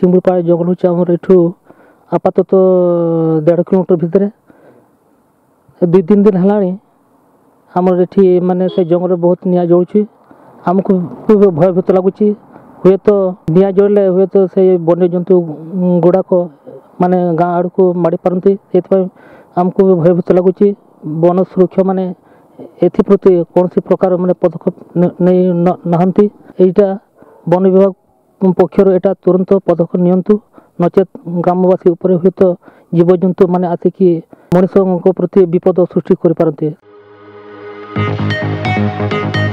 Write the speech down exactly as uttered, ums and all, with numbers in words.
सिमिलपाल जंगल हूँ आमर एठू आपातत देढ़ किलोमीटर भितर दुई तीन दिन है आमर एठी माने से जंगल बहुत निआ जलुची आमको भयभीत लगुच हुए तो निआ जड़े हुए तो से वन्य जंतु गुड़ाक माने गाँ आड़ को माड़ी पारती से आमको भी भयभीत लगुच वन सुरक्षा माने एप्रति कौन प्रकार माने पदक्षेप नहीं नहांती एटा वन विभाग पक्षर एटा तुरंत पदक्षेप नियंतु नचेत ग्रामवासी उपर हुए तो जीवजंतु माने आसिकी मनुष्य प्रति विपद सृष्टि कर पारती।